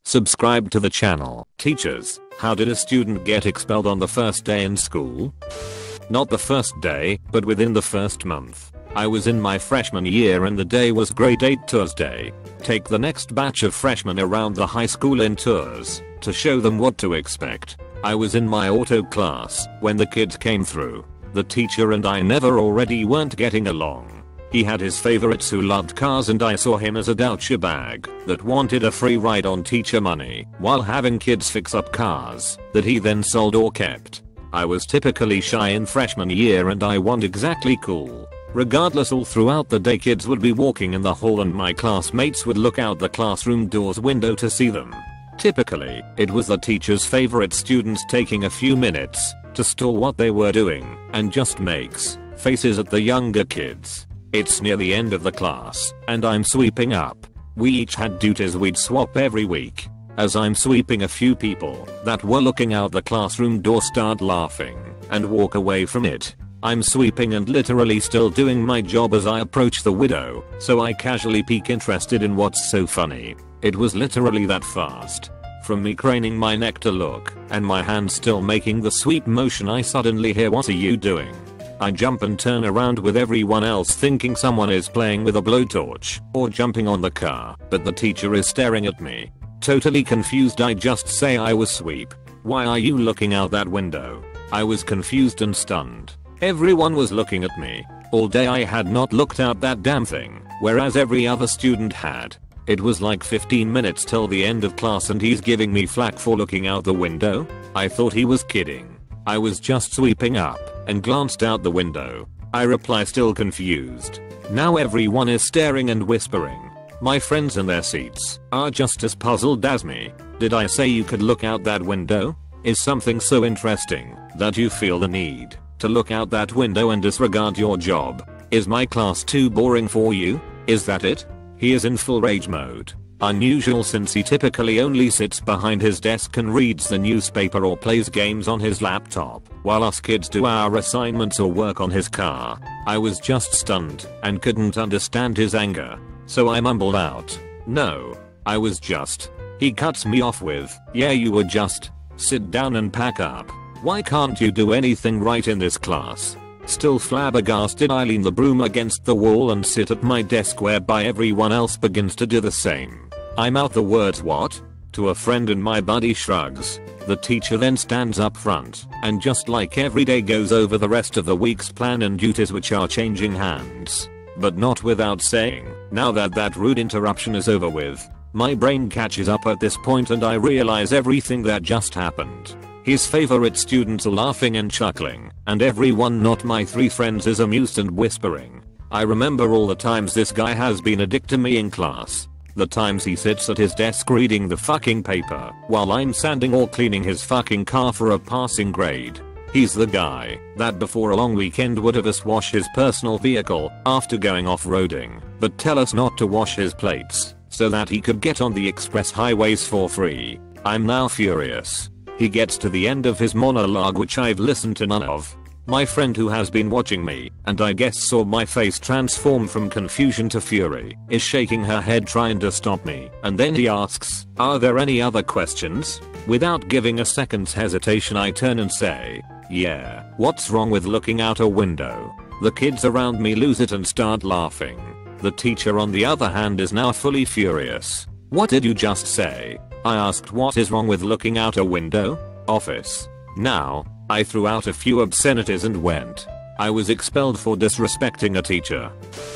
Subscribe to the channel. Teachers, how did a student get expelled on the first day in school? Not the first day, but within the first month. I was in my freshman year and the day was grade 8 Thursday. Take the next batch of freshmen around the high school in tours to show them what to expect. I was in my auto class when the kids came through. The teacher and I never already weren't getting along. He had his favorites who loved cars and I saw him as a douchebag that wanted a free ride on teacher money while having kids fix up cars that he then sold or kept. I was typically shy in freshman year and I wasn't exactly cool. Regardless, all throughout the day kids would be walking in the hall and my classmates would look out the classroom door's window to see them. Typically, it was the teacher's favorite students taking a few minutes to stall what they were doing and just makes faces at the younger kids. It's near the end of the class, and I'm sweeping up. We each had duties we'd swap every week. As I'm sweeping, a few people that were looking out the classroom door start laughing and walk away from it. I'm sweeping and literally still doing my job as I approach the window, so I casually peek, interested in what's so funny. It was literally that fast. From me craning my neck to look, and my hand still making the sweep motion, I suddenly hear, "What are you doing?" I jump and turn around with everyone else thinking someone is playing with a blowtorch or jumping on the car, but the teacher is staring at me. Totally confused, I just say, "I was sweep. Why are you looking out that window?" I was confused and stunned. Everyone was looking at me. All day I had not looked out that damn thing, whereas every other student had. It was like 15 minutes till the end of class and he's giving me flack for looking out the window? I thought he was kidding. I was just sweeping up and glanced out the window. I reply, still confused. Now everyone is staring and whispering. My friends in their seats are just as puzzled as me. Did I say you could look out that window? Is something so interesting that you feel the need to look out that window and disregard your job? Is my class too boring for you? Is that it? He is in full rage mode. Unusual since he typically only sits behind his desk and reads the newspaper or plays games on his laptop, while us kids do our assignments or work on his car. I was just stunned and couldn't understand his anger, so I mumbled out, "No, I was just." He cuts me off with, "Yeah, you were just. Sit down and pack up. Why can't you do anything right in this class?" Still flabbergasted, I lean the broom against the wall and sit at my desk, whereby everyone else begins to do the same. I mouth the words "what?" to a friend and my buddy shrugs. The teacher then stands up front and, just like every day, goes over the rest of the week's plan and duties, which are changing hands. But not without saying, now that that rude interruption is over with. My brain catches up at this point and I realize everything that just happened. His favorite students are laughing and chuckling, and everyone not my 3 friends is amused and whispering. I remember all the times this guy has been a dick to me in class. The times he sits at his desk reading the fucking paper while I'm sanding or cleaning his fucking car for a passing grade. He's the guy that before a long weekend would have us wash his personal vehicle after going off-roading, but tell us not to wash his plates so that he could get on the express highways for free. I'm now furious. He gets to the end of his monologue, which I've listened to none of. My friend, who has been watching me and I guess saw my face transform from confusion to fury, is shaking her head trying to stop me, and then he asks, "Are there any other questions?" Without giving a second's hesitation, I turn and say, "Yeah, what's wrong with looking out a window?" The kids around me lose it and start laughing. The teacher, on the other hand, is now fully furious. "What did you just say?" I asked. "What is wrong with looking out a window?" Office. Now, I threw out a few obscenities and went. I was expelled for disrespecting a teacher.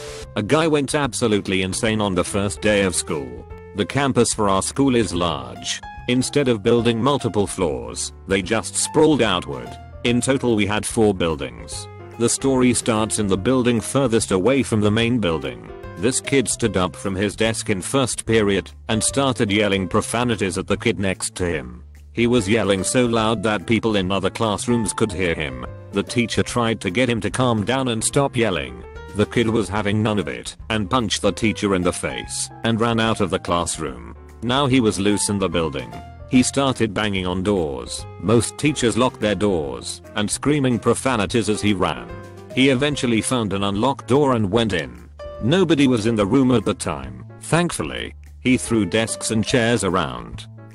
A guy went absolutely insane on the first day of school. The campus for our school is large. Instead of building multiple floors, they just sprawled outward. In total we had 4 buildings. The story starts in the building furthest away from the main building. This kid stood up from his desk in first period and started yelling profanities at the kid next to him. He was yelling so loud that people in other classrooms could hear him. The teacher tried to get him to calm down and stop yelling. The kid was having none of it and punched the teacher in the face and ran out of the classroom. Now he was loose in the building. He started banging on doors. Most teachers locked their doors and screaming profanities as he ran. He eventually found an unlocked door and went in. Nobody was in the room at the time, thankfully. He threw desks and chairs around.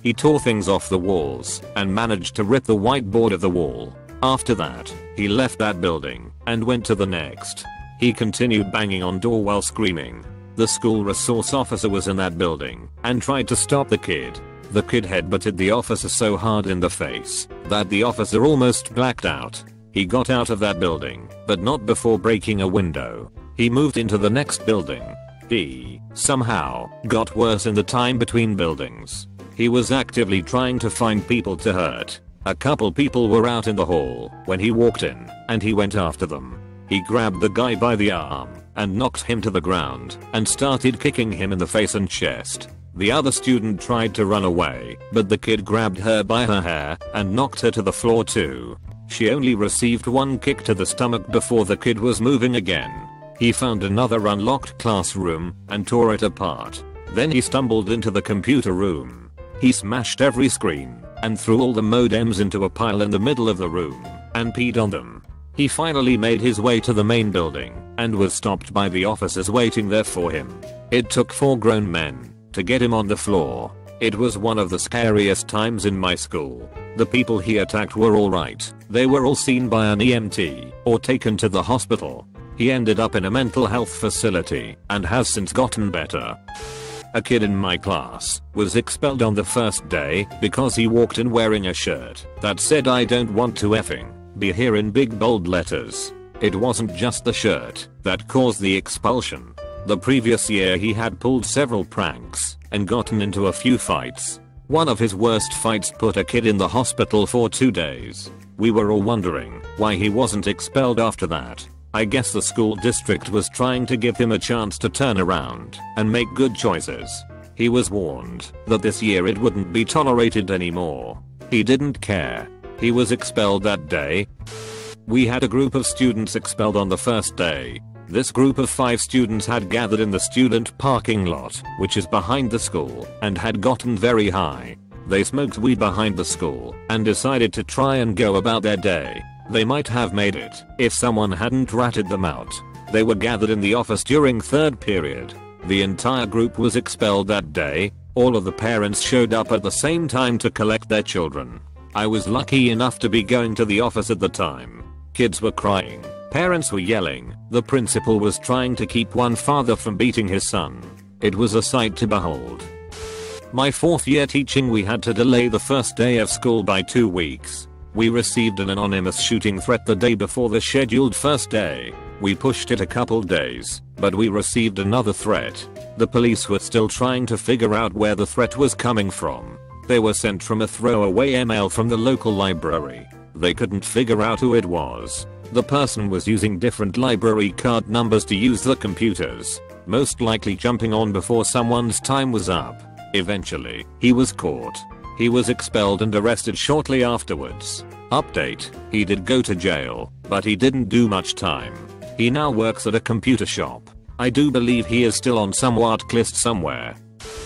He tore things off the walls and managed to rip the whiteboard of the wall. After that, he left that building and went to the next. He continued banging on door while screaming. The school resource officer was in that building and tried to stop the kid. The kid headbutted the officer so hard in the face that the officer almost blacked out. He got out of that building, but not before breaking a window. He moved into the next building. He, somehow, got worse in the time between buildings. He was actively trying to find people to hurt. A couple people were out in the hall when he walked in, and he went after them. He grabbed the guy by the arm and knocked him to the ground and started kicking him in the face and chest. The other student tried to run away, but the kid grabbed her by her hair and knocked her to the floor too. She only received one kick to the stomach before the kid was moving again. He found another unlocked classroom and tore it apart. Then he stumbled into the computer room. He smashed every screen and threw all the modems into a pile in the middle of the room and peed on them. He finally made his way to the main building and was stopped by the officers waiting there for him. It took 4 grown men to get him on the floor. It was one of the scariest times in my school. The people he attacked were alright. They were all seen by an EMT or taken to the hospital. He ended up in a mental health facility and has since gotten better. A kid in my class was expelled on the first day because he walked in wearing a shirt that said "I don't want to effing be here" in big bold letters. It wasn't just the shirt that caused the expulsion. The previous year he had pulled several pranks and gotten into a few fights. One of his worst fights put a kid in the hospital for 2 days. We were all wondering why he wasn't expelled after that. I guess the school district was trying to give him a chance to turn around and make good choices. He was warned that this year it wouldn't be tolerated anymore. He didn't care. He was expelled that day. We had a group of students expelled on the first day. This group of 5 students had gathered in the student parking lot, which is behind the school, and had gotten very high. They smoked weed behind the school and decided to try and go about their day. They might have made it if someone hadn't ratted them out. They were gathered in the office during 3rd period. The entire group was expelled that day. All of the parents showed up at the same time to collect their children. I was lucky enough to be going to the office at the time. Kids were crying. Parents were yelling. The principal was trying to keep one father from beating his son. It was a sight to behold. My 4th year teaching, we had to delay the first day of school by 2 weeks. We received an anonymous shooting threat the day before the scheduled first day. We pushed it a couple days, but we received another threat. The police were still trying to figure out where the threat was coming from. They were sent from a throwaway email from the local library. They couldn't figure out who it was. The person was using different library card numbers to use the computers, most likely jumping on before someone's time was up. Eventually, he was caught. He was expelled and arrested shortly afterwards. Update: he did go to jail, but he didn't do much time. He now works at a computer shop. I do believe he is still on some list somewhere.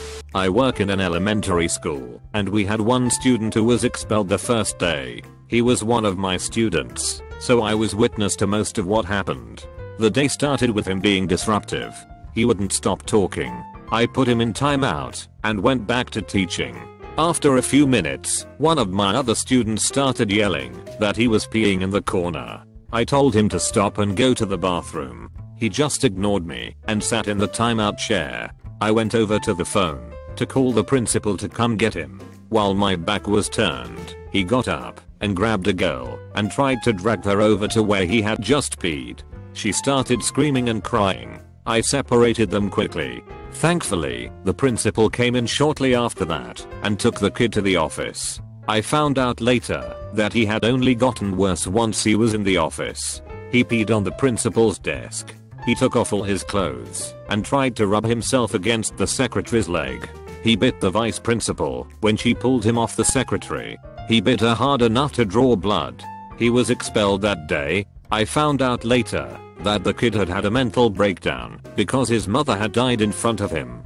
I work in an elementary school, and we had one student who was expelled the first day. He was one of my students, so I was witness to most of what happened. The day started with him being disruptive. He wouldn't stop talking. I put him in timeout and went back to teaching. After a few minutes, one of my other students started yelling that he was peeing in the corner. I told him to stop and go to the bathroom. He just ignored me and sat in the timeout chair. I went over to the phone to call the principal to come get him. While my back was turned, he got up and grabbed a girl and tried to drag her over to where he had just peed. She started screaming and crying. I separated them quickly. Thankfully, the principal came in shortly after that and took the kid to the office. I found out later that he had only gotten worse once he was in the office. He peed on the principal's desk. He took off all his clothes and tried to rub himself against the secretary's leg. He bit the vice principal when she pulled him off the secretary. He bit her hard enough to draw blood. He was expelled that day. I found out later that the kid had had a mental breakdown because his mother had died in front of him.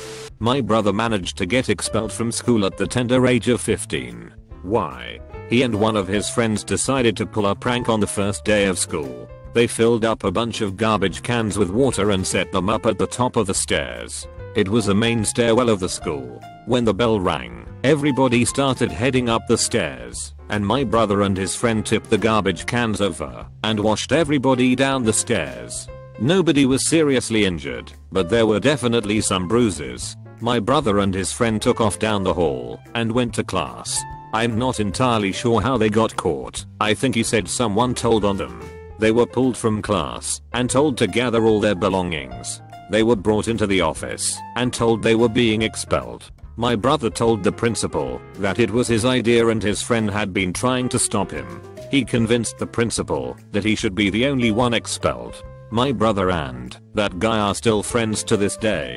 My brother managed to get expelled from school at the tender age of 15. Why? He and one of his friends decided to pull a prank on the first day of school. They filled up a bunch of garbage cans with water and set them up at the top of the stairs. It was the main stairwell of the school. When the bell rang, everybody started heading up the stairs, and my brother and his friend tipped the garbage cans over and washed everybody down the stairs. Nobody was seriously injured, but there were definitely some bruises. My brother and his friend took off down the hall and went to class. I'm not entirely sure how they got caught. I think he said someone told on them. They were pulled from class and told to gather all their belongings. They were brought into the office and told they were being expelled. My brother told the principal that it was his idea and his friend had been trying to stop him. He convinced the principal that he should be the only one expelled. My brother and that guy are still friends to this day.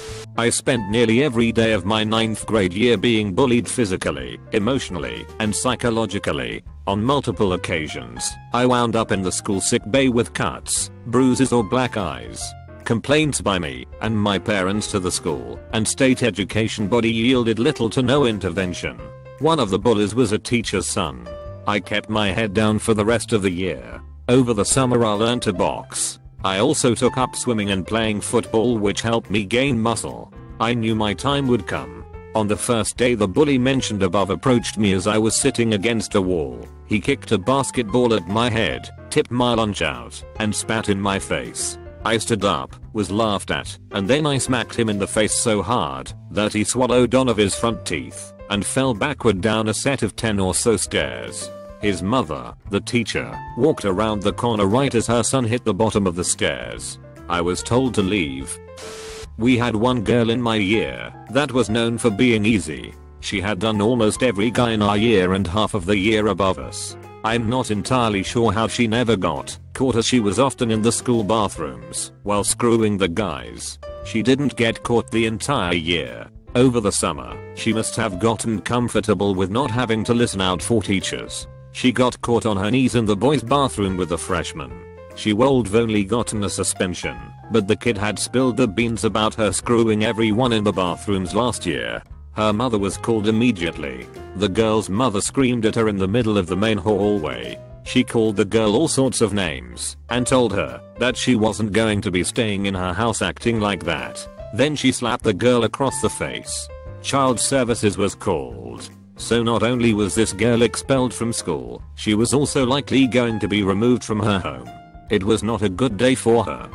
I spent nearly every day of my 9th grade year being bullied physically, emotionally, and psychologically. On multiple occasions, I wound up in the school sick bay with cuts, bruises or black eyes. Complaints by me and my parents to the school and state education body yielded little to no intervention. One of the bullies was a teacher's son. I kept my head down for the rest of the year. Over the summer I learned to box. I also took up swimming and playing football, which helped me gain muscle. I knew my time would come. On the first day the bully mentioned above approached me as I was sitting against a wall. He kicked a basketball at my head, tipped my lunch out, and spat in my face. I stood up, was laughed at, and then I smacked him in the face so hard that he swallowed one of his front teeth and fell backward down a set of 10 or so stairs. His mother, the teacher, walked around the corner right as her son hit the bottom of the stairs. I was told to leave. We had one girl in my year that was known for being easy. She had done almost every guy in our year and half of the year above us. I'm not entirely sure how she never got caught, as she was often in the school bathrooms while screwing the guys. She didn't get caught the entire year. Over the summer, she must have gotten comfortable with not having to listen out for teachers. She got caught on her knees in the boys' bathroom with the freshmen. She would have only gotten a suspension, but the kid had spilled the beans about her screwing everyone in the bathrooms last year. Her mother was called immediately. The girl's mother screamed at her in the middle of the main hallway. She called the girl all sorts of names and told her that she wasn't going to be staying in her house acting like that. Then she slapped the girl across the face. Child services was called. So not only was this girl expelled from school, she was also likely going to be removed from her home. It was not a good day for her.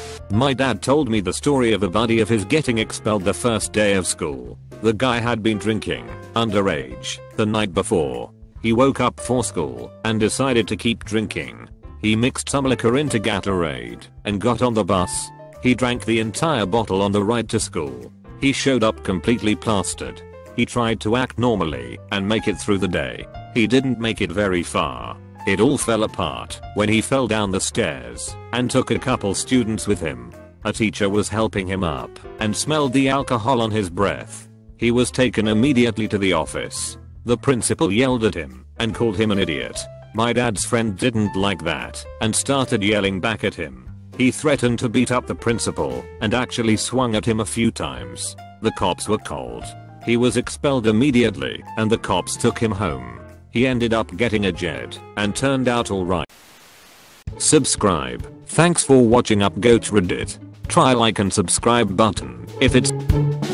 My dad told me the story of a buddy of his getting expelled the first day of school. The guy had been drinking, underage, the night before. He woke up for school and decided to keep drinking. He mixed some liquor into Gatorade and got on the bus. He drank the entire bottle on the ride to school. He showed up completely plastered. He tried to act normally and make it through the day. He didn't make it very far. It all fell apart when he fell down the stairs and took a couple students with him. A teacher was helping him up and smelled the alcohol on his breath. He was taken immediately to the office. The principal yelled at him and called him an idiot. My dad's friend didn't like that and started yelling back at him. He threatened to beat up the principal and actually swung at him a few times. The cops were called. He was expelled immediately and the cops took him home. He ended up getting a JED and turned out alright. Subscribe. Thanks for watching UpGoat Reddit. Try like and subscribe button if it's